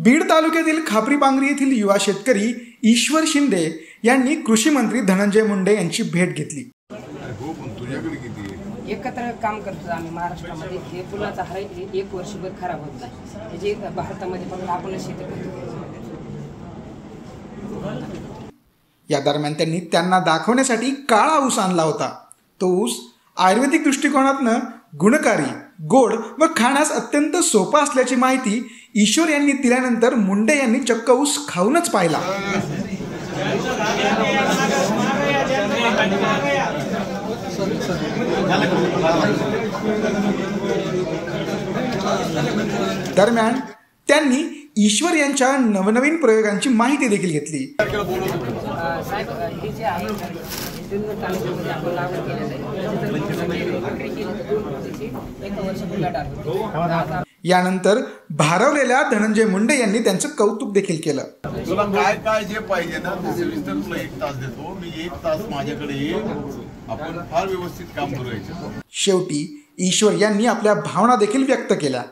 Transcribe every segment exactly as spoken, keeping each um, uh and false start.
बीड तालुक्यातील खापरीपांगरी येथील युवा शेतकरी ईश्वर शिंदे यांनी कृषी मंत्री धनंजय मुंडे यांची भेट घेतली। एकत्र काम करतो आम्ही महाराष्ट्रामध्ये। हे पुलाचा हा एक वर्षभर खराब होत नाही, जे भारतामध्ये फक्त आपणच शेती करतो। या दरम्यान त्यांनी त्यांना दाखवण्यासाठी काळा ऊस आणला होता। तो ऊस आयुर्वेदिक दृष्टिकोनातनं गुणकारी, गोड व खाण्यास अत्यंत सोपा असल्याची माहिती ईश्वर यांनी दिल्यानंतर मुंडे यांनी चक्क ऊस खाऊनच पाहिला। दरम्यान त्यांनी ईश्वर यांच्या नवनवीन प्रयोगांची माहिती देखील घेतली। साहेब हे जे आहे सिंदूर तालुक्यामध्ये आपण लागवड केलेलं आहे। यानंतर भारवलेल्या धनंजय मुंडे यांनी त्यांचं कौतुक देखील केलं। तुला काय काय जे पाहिजे ना ते सविस्तर तुला एक तास देतो, मी एक तास माझ्याकडे ये, आपण फार व्यवस्थित काम करायचं। शेवटी ईश्वर यांनी आपल्या भावना देखील व्यक्त केल्या।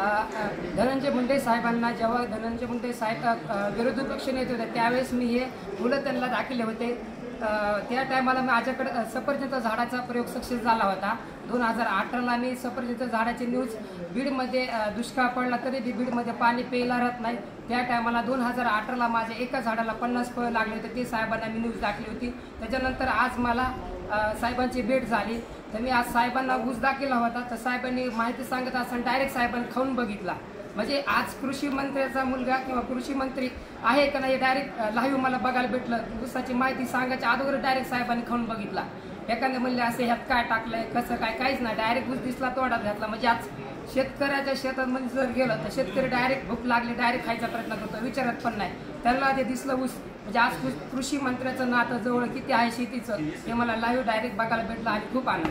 धनंजय मुंडे साहेबांना जेव्हा धनंजय मुंडे साहेब विरोधी पक्ष नेते होते त्यावेळेस मी हे फुलं त्यांना दाखवले होते। त्या टायमाला माझ्याकडे सफरचंद झाडाचा प्रयोग सक्सेस झाला होता। दोन हजार अठराला मी सफरचंद झाडाची न्यूज बीडमध्ये दुष्काळ पडला तरी बी बीडमध्ये पाणी प्यायला राहत नाही, त्या टायमाला दोन हजार अठराला माझ्या एका झाडाला पन्नास फळं लागले होते, ते साहेबांना मी न्यूज दाखवली होती। त्याच्यानंतर आज मला साहेबांची भेट झाली, तर मी आज साहेबांना ऊस दाखवला होता, तर साहेबांनी माहिती सांगत असताना डायरेक्ट साहेबांनी खाऊन बघितला। म्हणजे आज कृषी मंत्र्याचा मुलगा किंवा कृषी मंत्री आहे का नाही डायरेक्ट लाईव्ह मला बघायला भेटलं। ऊसाची माहिती सांगायच्या अगोदर डायरेक्ट साहेबांनी खाऊन बघितला। एखाद्या म्हणले असे ह्यात काय टाकलंय कसं काय काहीच नाही, डायरेक्ट ऊस दिसला तोडात घातला। म्हणजे आज शेतकऱ्याच्या शेतामध्ये जर गेलं तर शेतकरी डायरेक्ट भूक लागली डायरेक्ट खायचा प्रयत्न करतो, विचारत पण नाही, त्यांना ते दिसलं ऊस। म्हणजे आज कृषी मंत्र्याचं नातं जवळ किती आहे शेतीचं हे मला लाईव्ह डायरेक्ट बघायला भेटलं आणि खूप आनंद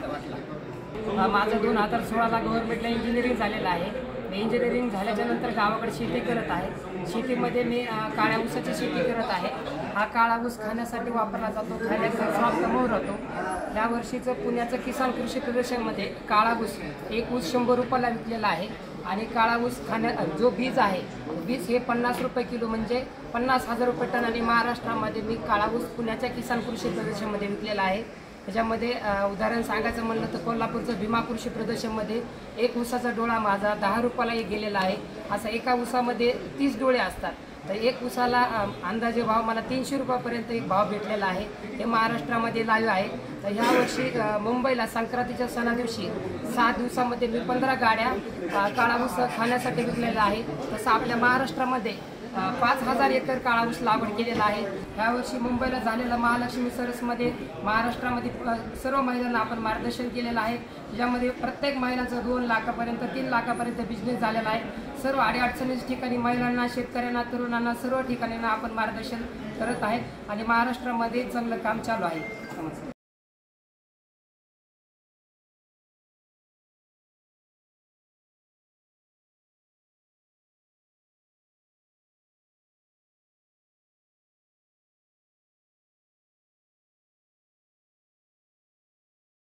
वाटला। माझं दोन हजार सोळाला गव्हर्नमेंटला इंजिनिअरिंग झालेलं आहे। मी इंजिनिअरिंग झाल्याच्या नंतर गावाकडे शेती करत आहे। शेतीमध्ये मी काळ्या ऊसाची शेती करत आहे। हा काळा ऊस खाण्यासाठी वापरला जातो, खाण्याचा स्वाद कमवून राहतो। या वर्षीचं पुण्याचं किसान कृषी प्रदर्शनमध्ये काळा ऊस एक ऊस शंभर रुपयाला विकलेला आहे आणि काळा ऊस खाण्या जो बीज आहे बीज हे पन्नास रुपये किलो म्हणजे पन्नास हजार रुपये टन आणि महाराष्ट्रामध्ये मी काळा ऊस पुण्याच्या किसान कृषी प्रदर्शनमध्ये विकलेला आहे। त्याच्यामध्ये उदाहरण सांगायचं म्हणलं तर कोल्हापूरचं भीमा कृषी प्रदर्शनमध्ये एक ऊसाचा डोळा माझा दहा रुपयाला एक गेलेला आहे। असं एका ऊसामध्ये तीस डोळे असतात, तर एक ऊसाला अंदाजे भाव मला तीनशे रुपयापर्यंत एक भाव भेटलेला आहे। हे महाराष्ट्रामध्ये लाईव्ह आहे। तर ह्या वर्षी मुंबईला संक्रांतीच्या सणा दिवशी सात दिवसामध्ये मी पंधरा गाड्या काळा ऊस खाण्यासाठी विकलेला आहे। तसं आपल्या महाराष्ट्रामध्ये पाच हजार एकर काळा ऊस लागवड केलेला आहे। यावर्षी मुंबईला झालेला महालक्ष्मी सरसमध्ये महाराष्ट्रामध्ये सर्व महिलांना आपण मार्गदर्शन केलेलं आहे, ज्यामध्ये प्रत्येक महिलांचा दोन लाखापर्यंत तीन लाखापर्यंत बिझनेस झालेला आहे। सर्व अडीअडचणीच्या ठिकाणी महिलांना, शेतकऱ्यांना, तरुणांना सर्व ठिकाणी आपण मार्गदर्शन करत आहे आणि महाराष्ट्रामध्ये चांगलं काम चालू आहे।